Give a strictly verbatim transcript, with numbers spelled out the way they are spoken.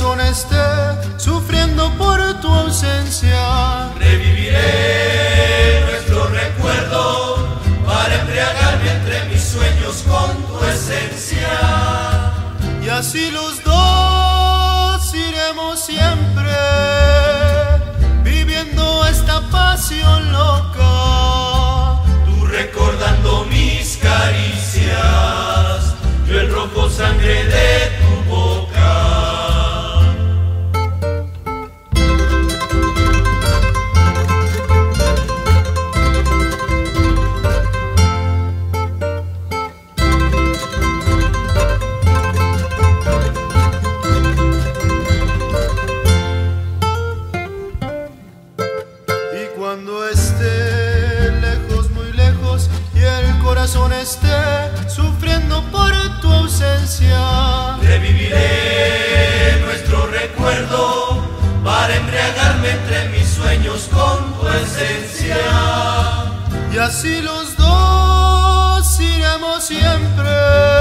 corazón esté sufriendo por tu ausencia. Reviviré nuestro recuerdo para embriagarme entre mis sueños con tu esencia. Y así los dos iremos siempre viviendo esta pasión loca. Tú recordando mis caricias, yo el rojo sangre de tu boca. Cuando esté lejos, muy lejos, y el corazón esté sufriendo por tu ausencia, reviviré nuestro recuerdo para embriagarme entre mis sueños con tu esencia. Y así los dos iremos siempre